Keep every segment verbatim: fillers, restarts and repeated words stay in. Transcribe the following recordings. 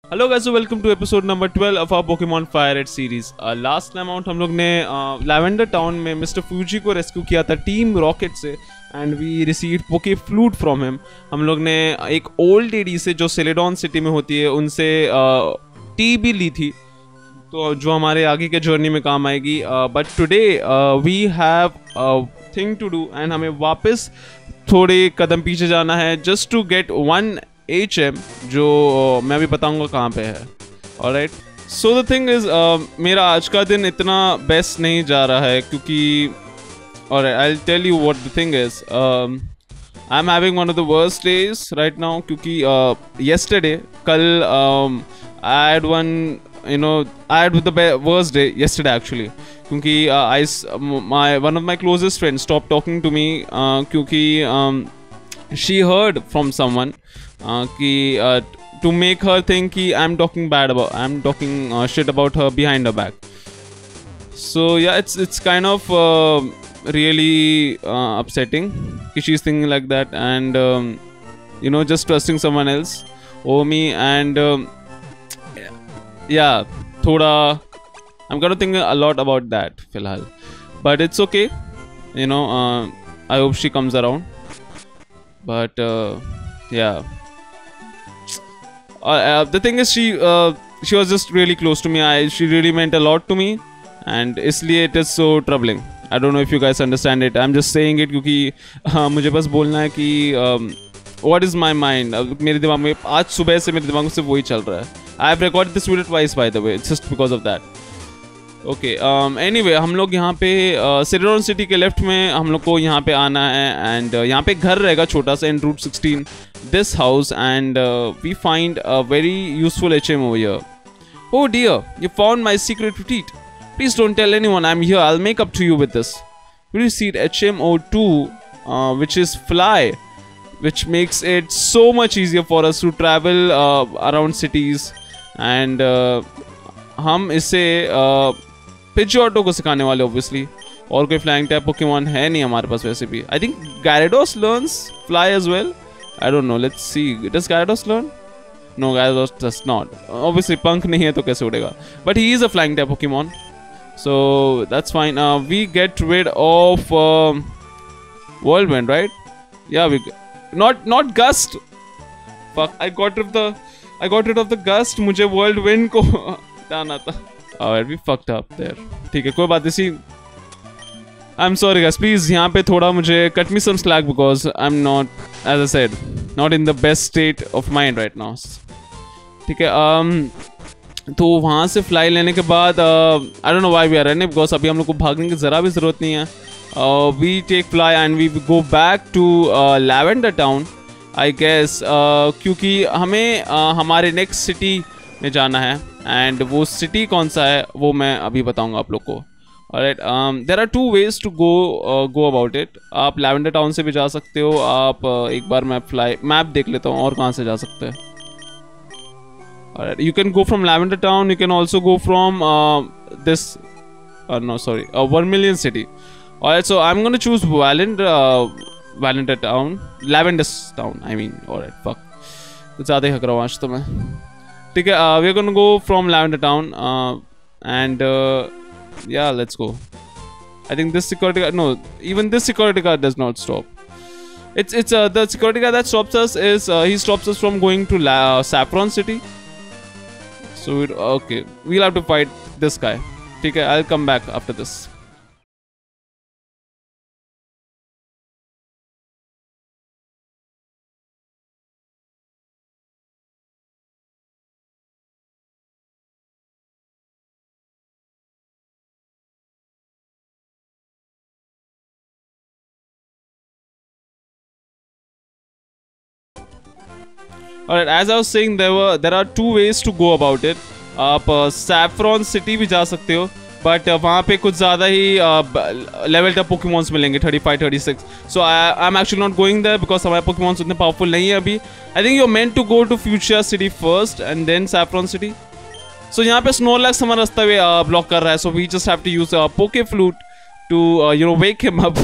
Hello guys, welcome to episode number twelve of our Pokemon Fire Red series. Last time out हम लोग ने Lavender uh, Town में Mister Fuji को rescue किया था Team Rocket से and we received Poke Flute from him. हम लोग ने एक ओल्ड लेडी से जो सेलेडॉन सिटी में होती है उनसे टी uh, भी ली थी, तो जो हमारे आगे के जर्नी में काम आएगी। But today we have thing to do and हमें वापस थोड़े कदम पीछे जाना है just to get one H M, जो uh, मैं अभी बताऊंगा कहाँ पे है। Alright, so the thing is मेरा आज का दिन इतना बेस्ट नहीं जा रहा है क्योंकि alright I will tell you what the thing is. I am having one of the worst days right now क्योंकि येस्टरडे uh, कल I had one you know I had the worst day yesterday actually क्योंकि uh, I my one of my closest friends stopped talking to me uh, क्योंकि um, she heard from someone uh, कि uh, to make her think कि I'm talking bad about I'm talking uh, shit about her behind her back. So yeah, it's it's kind of uh, really uh, upsetting कि she's thinking like that and um, you know just trusting someone else over me and um, yeah, thoda I'm gonna think a lot about that filhal, but it's okay, you know. uh, I hope she comes around, but uh, yeah uh, uh, the thing is she uh, she was just really close to me. I she really meant a lot to me and isliye it is so troubling. I don't know if you guys understand it. I'm just saying it क्योंकि uh, मुझे बस बोलना है कि um, what is my mind. uh, मेरे दिमाग में आज सुबह से मेरे दिमाग में सिर्फ वही चल रहा है. I have recorded this video twice by the way, it's just because of that. Okay, um, anyway, हम लोग यहाँ पे सेलेडॉन सिटी के लेफ्ट में हम लोग को यहाँ पे आना है एंड uh, यहाँ पे घर रहेगा छोटा सा in route sixteen this house and we find a very useful H M over here. Oh dear, you found my secret retreat. Please don't tell anyone I'm here. I'll make up to you with this. We received H M O two, uh, which is fly, which makes it so much easier for us to travel uh, around cities. And uh, हम इसे पिजोटो uh, को सिखाने वाले obviously, और कोई flying type Pokemon है नहीं हमारे पास वैसे भी. I think Gyarados learns fly as well. I don't know, let's see. Does Gyarados learn? No, Gyarados does not. Obviously पंख नहीं है तो कैसे उड़ेगा, but he is a flying type Pokemon, so that's fine. We get rid of whirlwind, right? या we not not gust. Fuck, I got rid the I got rid of the gust. मुझे whirlwind को हटाना था. Alright, we fucked up there. ठीक है, कोई बात नहीं. सी, I'm sorry guys. Please यहाँ पे थोड़ा मुझे cut me some slack because I'm not, as I said, not in the best state of mind right now. ठीक है. um, तो वहाँ से फ्लाई लेने के बाद uh, I don't know why we are running because अभी हम लोग को भागने की ज़रा भी ज़रूरत नहीं है. uh, we take fly and we go back to uh, Lavender Town. I guess uh, क्योंकि हमें uh, हमारे नेक्स्ट सिटी में जाना है एंड वो सिटी कौन सा है वो मैं अभी बताऊंगा आप लोग को. Alright, there are two ways to go go about it. आप लैवेंडर टाउन से भी जा सकते हो. आप uh, एक बार मैं फ्लाई मैप देख लेता हूँ और कहाँ से जा सकते हैं. Alright, you can go from Lavender Town. You can also go from this no sorry Vermilion City. Alright, so I am gonna choose Lavender Lavender Town, Lavender Town, I mean. Alright, fuck. तो ज़्यादा ही हक रहा हूँ आज तो मैं. ठीक है, we are gonna go from Lavender Town uh, and uh, yeah, let's go. I think this security guard, no, even this security guard does not stop. It's it's uh, the security guard that stops us is uh, he stops us from going to La uh, Saffron City. So it, okay, we'll have to fight this guy. ठीक है, I'll come back after this. Alright, as I was saying, there were there are two ways to go about it. आप Saffron uh, City भी जा सकते हो, but uh, वहाँ पे कुछ ज़्यादा ही लेवल टॉप पोकेमॉन्स मिलेंगे, thirty five thirty six. So I am actually not going there because हमारे पोकेमॉन्स उतने पावरफुल नहीं है अभी. I think you are meant to go to Fuchsia City first and then Saffron City. So यहाँ पे Snorlax हमारा रास्ता भी ब्लॉक uh, कर रहा है, so we just have to use Poke Flute to you know wake him up.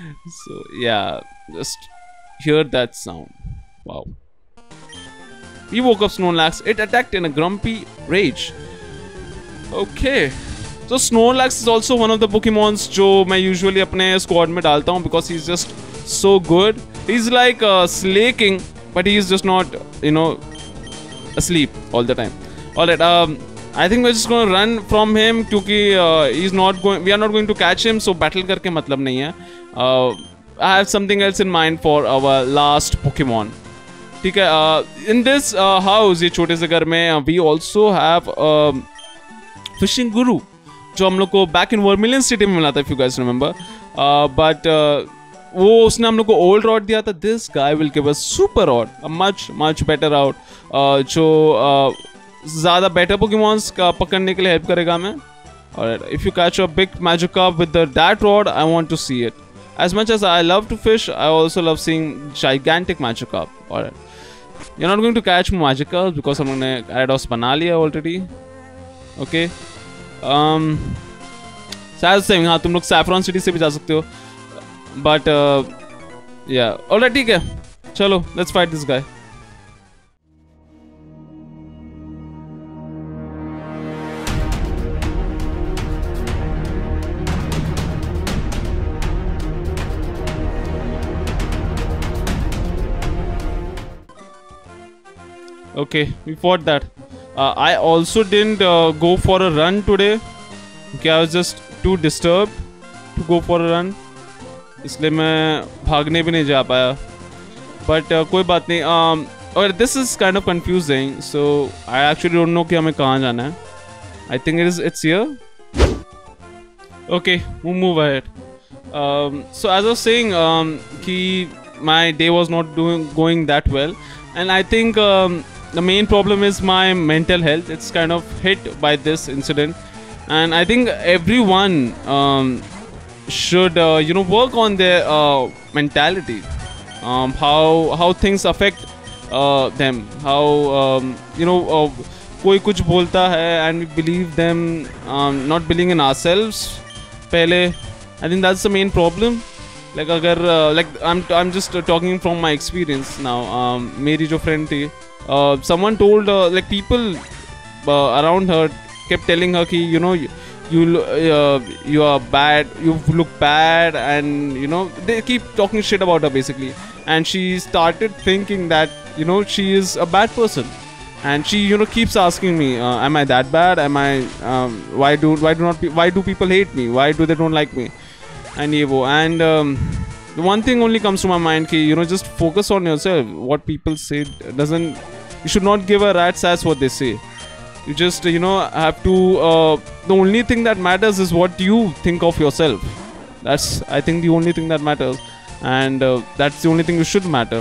So yeah, just hear that sound. Wow. He woke up Snorlax. It attacked in a grumpy rage. Okay. So Snorlax is also one of the Pokemons जो मैं usually अपने squad में डालता हूँ because he's just so good. He's like a Slay King, but he's just not, you know, asleep all the time. Alright, um, I think we're just going to run from him क्योंकि uh, he's not going, we are not going to catch him, so battle करके मतलब नहीं है. Uh, I have something else in mind for our last Pokemon. ठीक है, uh, in this uh, house, ये छोटे से घर में, uh, we also have uh, Fishing Guru, जो हम लोग को back in Vermilion City में मिला था, if you guys remember. Uh, but uh, वो उसने हम लोग को old rod दिया था. This guy will give us super rod, a much much better rod, uh, जो uh, ज़्यादा better Pokemons का पकड़ने के लिए help करेगा हमें. Alright, if you catch a big Magikarp with the that rod, I want to see it. As much as I love to fish, I also love seeing gigantic Magikarp. Alright, you're not going to catch Magikarp because हम लोग ने Gyarados बना लिया already. Okay. Um, same, हाँ तुम लोग Saffron City से भी जा सकते हो. But uh, yeah, alright, ठीक है. चलो, let's fight this guy. Okay, we fought that. Uh, I also didn't uh, go for a run today. Okay, I was just too disturbed to go for a run. इसलिए मैं भागने भी नहीं जा पाया. But uh, कोई बात नहीं. Um, और this is kind of confusing. So I actually don't know कि हमें कहाँ जाना है. I think it is it's here. Okay, we'll move ahead. Um, so as I was saying, um, कि my day was not doing going that well, and I think. Um, The main problem is my mental health. It's kind of hit by this incident, and I think everyone um, should, uh, you know, work on their uh, mentality, um, how how things affect uh, them, how um, you know, uh, कोई कुछ बोलता है and we believe them, um, not believing in ourselves. पहले, I think that's the main problem. Like अगर uh, like I'm I'm just uh, talking from my experience now. Um, मेरी जो friend थी. Uh, someone told uh, like people uh, around her kept telling her ki you know you you, uh, you are bad, you look bad, and you know they keep talking shit about her basically, and she started thinking that you know she is a bad person, and she you know keeps asking me uh, am I that bad, am I um, why do why do not pe- why do people hate me, why do they don't like me, and ye wo. And um, the one thing only comes to my mind ki you know just focus on yourself. What people say doesn't, you should not give a rat's ass what they say. You just you know have to uh, the only thing that matters is what you think of yourself. That's I think the only thing that matters, and uh, that's the only thing you should matter.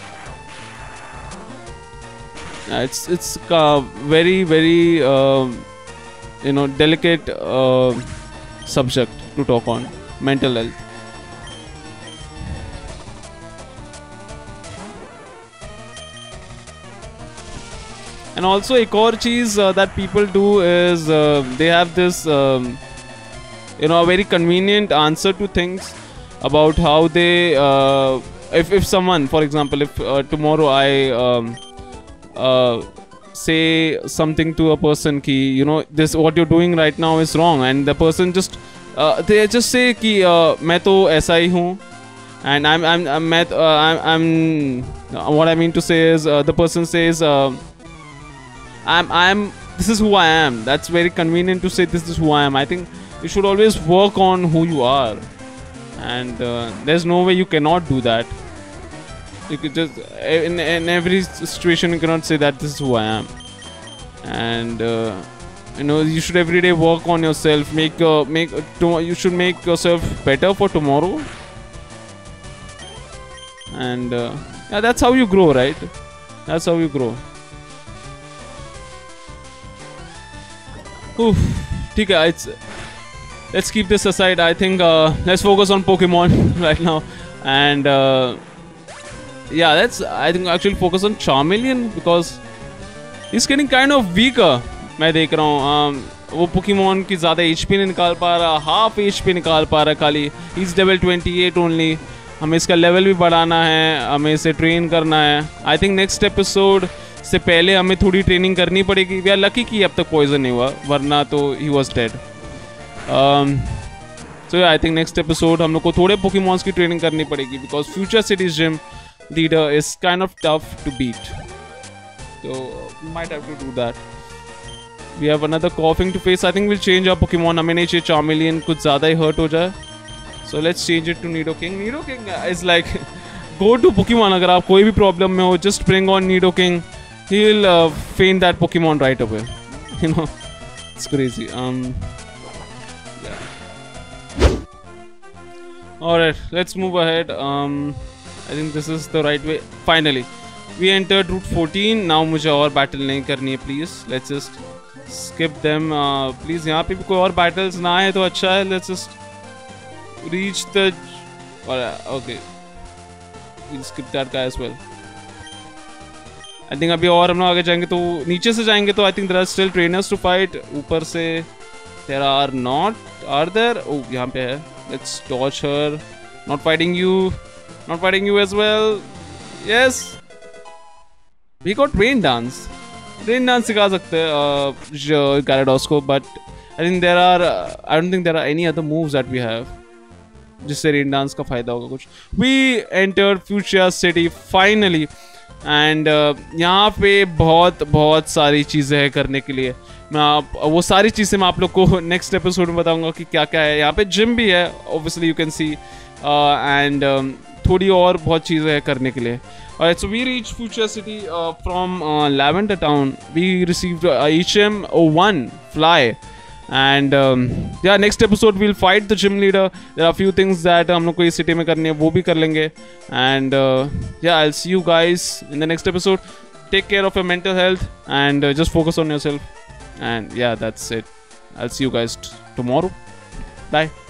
Uh, it's it's uh, very very uh, you know delicate uh, subject to talk on, mental health. And also एक और चीज़ uh, that people do is uh, they have this um, you know a very convenient answer to things about how they uh, if if someone, for example, if uh, tomorrow I um, uh, say something to a person ki you know this what you're doing right now is wrong, and the person just uh, they just say कि uh, मैं तो ऐसा ही हूँ, and I'm I'm I'm, मैं, uh, I'm I'm what I mean to say is uh, the person says uh, I'm I'm this is who I am. That's very convenient to say this is who I am. I think you should always work on who you are, and uh, there's no way you cannot do that. You could just in in every situation you cannot say that this is who I am, and uh, you know you should every day work on yourself. Make uh, make uh, to, you should make yourself better for tomorrow, and uh, yeah, that's how you grow, right? That's how you grow. Oof, ठीक है, it's let's keep this aside. I think uh, let's focus on Pokemon right now, and uh, yeah, let's I think actually focus on Charmeleon because he's getting kind of weaker. मैं देख रहा हूँ um, वो Pokemon की ज़्यादा H P नहीं निकाल पा रहा, half H P निकाल पा रहा खाली. He's level twenty-eight only. हमें इसका level भी बढ़ाना है, हमें इसे train करना है. I think next episode से पहले हमें थोड़ी ट्रेनिंग करनी पड़ेगी। वी आर लकी कि अब तक पॉइजन नहीं हुआ, वरना तो he was dead. So I think next episode हम लोग को थोड़े पोकेमॉन्स की ट्रेनिंग करनी पड़ेगी, because Fuchsia City's gym leader is kind of tough to beat, so might have to do that. We have another coughing to face. I think we'll change our Pokemon. हमें नहीं चाहिए Charmeleon कुछ ज़्यादा ही hurt हो जाए, so let's change it to Nidoking. Nidoking is like go to Pokemon. अगर आप कोई भी problem में हो, just bring on Nidoking. He'll uh, faint that Pokemon right away. You know, it's crazy. Um, yeah. Alright, let's move ahead. Um, I think this is the right way. Finally, we entered Route fourteen. Now मुझे और battle नहीं करनी है, please. Let's just skip them. Uh, please यहाँ पे भी कोई और battles ना आए तो अच्छा है. Let's just reach the. Okay, we'll skip that guy as well. I think अभी और हम लोग आगे जाएंगे तो नीचे से जाएंगे तो I think there are still trainers to fight. ऊपर से there are not. Are there? Oh, यहाँ पे है. Let's dodge her. Not fighting you. Not fighting you as well. Yes. We got rain dance. Rain dance सिखा सकते हैं Gyarados को, but I think there are. Uh, I don't think there are any other moves that we have जिससे rain dance का फायदा होगा कुछ. We entered Fuchsia City finally, and uh, यहाँ पे बहुत बहुत सारी चीज़ें हैं करने के लिए. मैं आप वो सारी चीज़ें मैं आप लोग को नेक्स्ट एपिसोड में बताऊंगा कि क्या क्या है. यहाँ पे जिम भी है, obviously you can see, and uh, um, थोड़ी और बहुत चीज़ें हैं करने के लिए. Alright, so we reached Fuchsia City uh, from uh, Lavender Town. We received uh, H M zero one fly, and um, yeah, next episode we'll fight the gym leader. There are a few things that हम लोग को इस city में करनी है, वो भी कर लेंगे. And uh, yeah, I'll see you guys in the next episode. Take care of your mental health and uh, just focus on yourself. And yeah, that's it. I'll see you guys t- tomorrow. Bye.